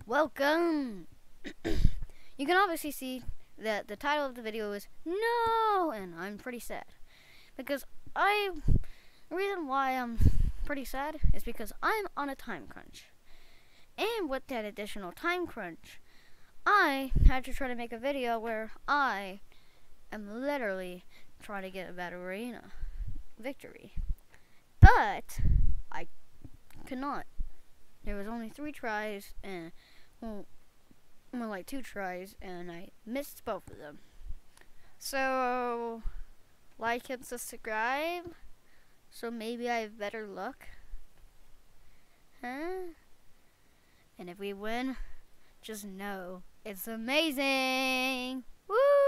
Welcome! You can obviously see that the title of the video is No! And I'm pretty sad. Because the reason why I'm pretty sad is because I'm on a time crunch. And with that additional time crunch, I had to try to make a video where I am literally trying to get a battle arena victory. But I could not. There was only 3 tries and more like 2 tries, and I missed both of them. So like and subscribe so maybe I have better luck. And if we win, just know it's amazing. Woo!